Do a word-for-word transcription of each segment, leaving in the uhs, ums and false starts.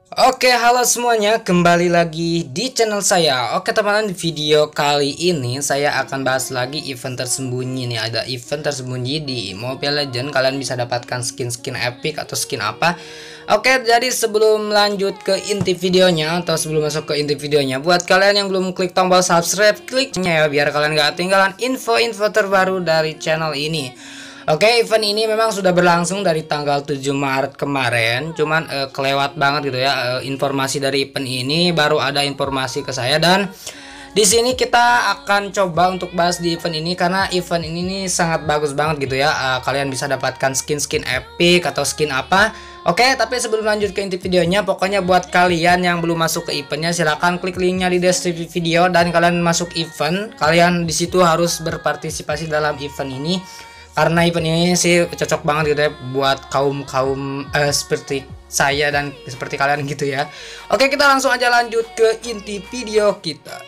Oke, halo semuanya, kembali lagi di channel saya. Oke teman-teman, di video kali ini saya akan bahas lagi event tersembunyi nih. Ada event tersembunyi di Mobile Legends. Kalian bisa dapatkan skin-skin epic atau skin apa. Oke, jadi sebelum lanjut ke inti videonya atau sebelum masuk ke inti videonya, buat kalian yang belum klik tombol subscribe, kliknya ya biar kalian gak ketinggalan info-info terbaru dari channel ini. Oke, event ini memang sudah berlangsung dari tanggal tujuh Maret kemarin, cuman uh, kelewat banget gitu ya, uh, informasi dari event ini. Baru ada informasi ke saya, dan di sini kita akan coba untuk bahas di event ini karena event ini nih sangat bagus banget gitu ya. Uh, kalian bisa dapatkan skin-skin epic atau skin apa. Oke, tapi sebelum lanjut ke inti videonya, pokoknya buat kalian yang belum masuk ke eventnya, silahkan klik linknya di deskripsi video dan kalian masuk event. Kalian di situ harus berpartisipasi dalam event ini. Karena event ini sih cocok banget gitu ya buat kaum-kaum uh, seperti saya dan seperti kalian gitu ya. Oke, kita langsung aja lanjut ke inti video kita.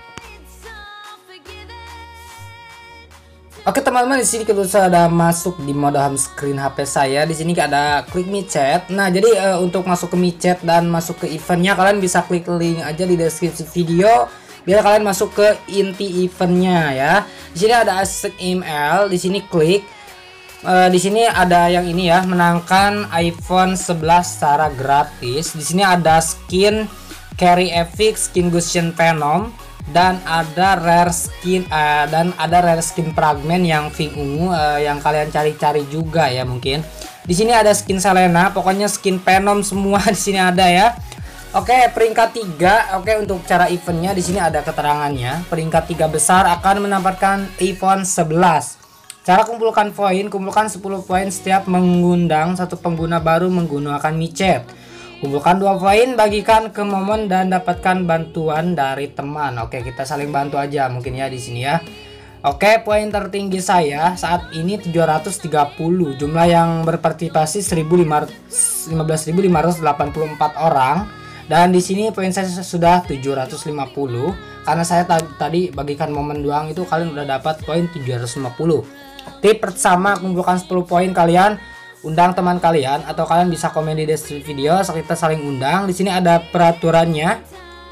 Oke teman-teman, di sini kita sudah masuk di mode home screen H P saya. Di sini ada klik Mi Chat. Nah, jadi uh, untuk masuk ke Mi Chat dan masuk ke eventnya, kalian bisa klik link aja di deskripsi video biar kalian masuk ke inti eventnya ya. Di sini ada asset email, di sini klik. Uh, di sini ada yang ini ya, menangkan iPhone sebelas secara gratis. Di sini ada skin Carry Epic, skin Gushen Venom, dan ada rare skin uh, dan ada rare skin fragment yang pink ungu uh, yang kalian cari-cari juga ya mungkin. Di sini ada skin Selena, pokoknya skin Venom semua di sini ada ya. Oke, peringkat tiga. Oke, untuk cara eventnya di sini ada keterangannya. Peringkat tiga besar akan mendapatkan iPhone sebelas. Cara kumpulkan poin, kumpulkan sepuluh poin setiap mengundang satu pengguna baru menggunakan Mi Chat. Kumpulkan dua poin, bagikan ke momen dan dapatkan bantuan dari teman. Oke, kita saling bantu aja mungkin ya di sini ya. Oke, poin tertinggi saya saat ini tujuh ratus tiga puluh. Jumlah yang berpartisipasi lima belas ribu lima ratus delapan puluh empat orang. Dan di sini poin saya sudah tujuh ratus lima puluh karena saya tadi bagikan momen doang, itu kalian udah dapat poin tujuh ratus lima puluh. Tip pertama, kumpulkan sepuluh poin, kalian undang teman kalian atau kalian bisa komen di deskripsi video, kita saling undang. Di sini ada peraturannya.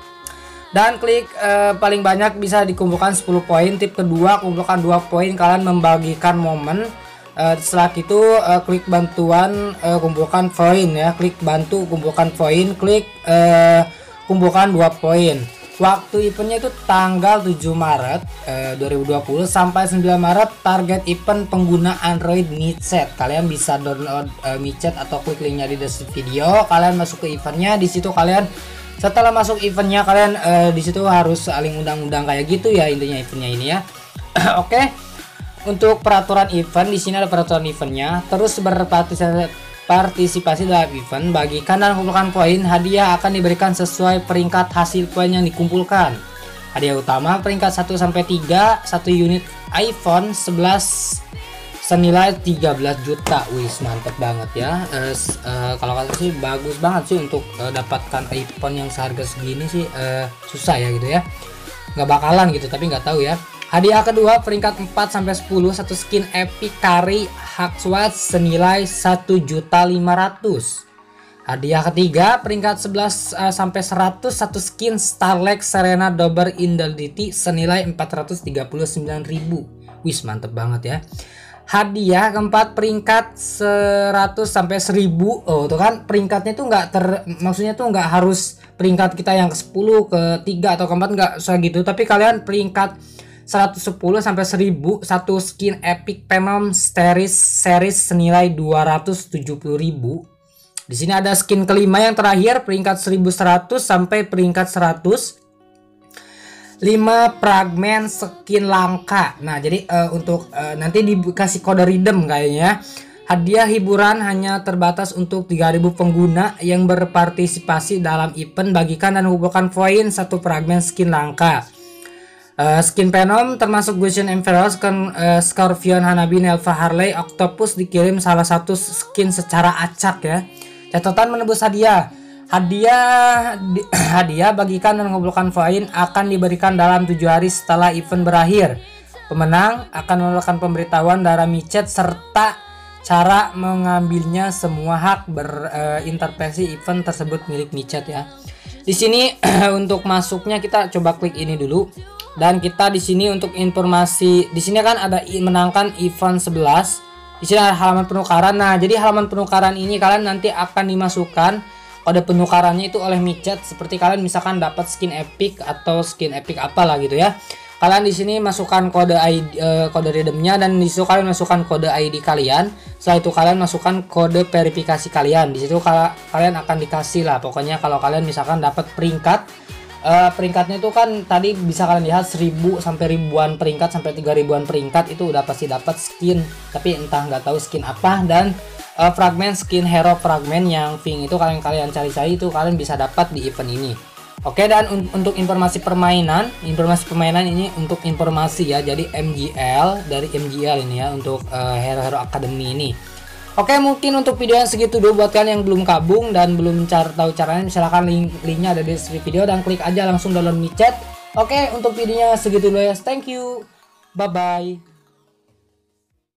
Dan klik eh, paling banyak bisa dikumpulkan sepuluh poin. Tip kedua, kumpulkan dua poin, kalian membagikan momen. Uh, setelah itu uh, klik bantuan, uh, kumpulkan poin ya, klik bantu kumpulkan poin, klik uh, kumpulkan dua poin. Waktu eventnya itu tanggal tujuh Maret uh, dua ribu dua puluh sampai sembilan Maret. Target event pengguna Android Mi Chat. Kalian bisa download uh, Mi Chat atau klik linknya di deskripsi video. Kalian masuk ke eventnya, di situ kalian setelah masuk eventnya kalian uh, di situ harus saling undang-undang kayak gitu ya, intinya eventnya ini ya. Oke. Okay. Untuk peraturan event, di sini ada peraturan eventnya. Terus berpartisipasi dalam event, bagikan dan kumpulkan poin. Hadiah akan diberikan sesuai peringkat hasil poin yang dikumpulkan. Hadiah utama peringkat satu sampai tiga, satu unit iPhone sebelas senilai tiga belas juta. Wih, mantep banget ya. Uh, uh, kalau kata sih bagus banget sih untuk uh, dapatkan iPhone yang seharga segini sih, uh, susah ya gitu ya. Nggak bakalan gitu, tapi nggak tahu ya. Hadiah kedua peringkat empat sampai sepuluh, satu skin epic Carry Hackswat senilai satu juta lima ratus ribu. Hadiah ketiga peringkat sebelas sampai seratus, satu skin Starlex Serena Double Indemnity senilai empat ratus tiga puluh sembilan ribu. Wih, mantep banget ya. Hadiah keempat peringkat seratus sampai seribu. Oh, tuh kan peringkatnya tuh nggak ter maksudnya tuh nggak harus peringkat kita yang ke sepuluh, ke tiga atau keempat, nggak usah gitu, tapi kalian peringkat seratus sepuluh sampai seribu, satu skin epic Venom series series senilai dua ratus tujuh puluh ribu. Di sini ada skin kelima yang terakhir peringkat seribu seratus sampai peringkat seratus, lima fragment skin langka. Nah, jadi uh, untuk uh, nanti dikasih kode redeem kayaknya. Hadiah hiburan hanya terbatas untuk tiga ribu pengguna yang berpartisipasi dalam event, bagikan dan kumpulkan poin satu fragment skin langka. Uh, skin Venom termasuk Gushen Emperor, skin, uh, Scorpion, Hanabi, Nelva, Harley, Octopus dikirim salah satu skin secara acak ya. Catatan menebus hadiah. Hadiah di, hadiah bagikan dan mengumpulkan poin akan diberikan dalam tujuh hari setelah event berakhir. Pemenang akan mendapatkan pemberitahuan dari Mi Chat serta cara mengambilnya semua hak berintervensi event tersebut milik micet ya. Di sini untuk masuknya kita coba klik ini dulu, dan kita di sini untuk informasi di sini kan ada menangkan event sebelas. Di sini ada halaman penukaran. Nah, jadi halaman penukaran ini kalian nanti akan dimasukkan kode penukarannya itu oleh micet, seperti kalian misalkan dapat skin epic atau skin epic apalah gitu ya. Kalian di sini masukkan kode I D, uh, kode redeemnya, dan di situ kalian masukkan kode I D kalian. Setelah itu kalian masukkan kode verifikasi kalian. Di situ kal kalian akan dikasih lah. Pokoknya kalau kalian misalkan dapat peringkat, uh, peringkatnya itu kan tadi bisa kalian lihat seribu sampai ribuan peringkat sampai tiga ribuan peringkat, itu udah pasti dapat skin. Tapi entah nggak tahu skin apa, dan uh, fragmen skin hero fragmen yang Ving itu kalian kalian cari-cari itu kalian bisa dapat di event ini. Oke, dan un untuk informasi permainan, informasi permainan ini untuk informasi ya. Jadi M G L dari M G L ini ya untuk uh, Hero Hero Academy ini. Oke, mungkin untuk video yang segitu dulu buat kalian yang belum kabung dan belum car tahu caranya, silahkan link linknya ada di deskripsi video dan klik aja langsung download micet. Oke, untuk videonya segitu dulu ya. Thank you. Bye bye.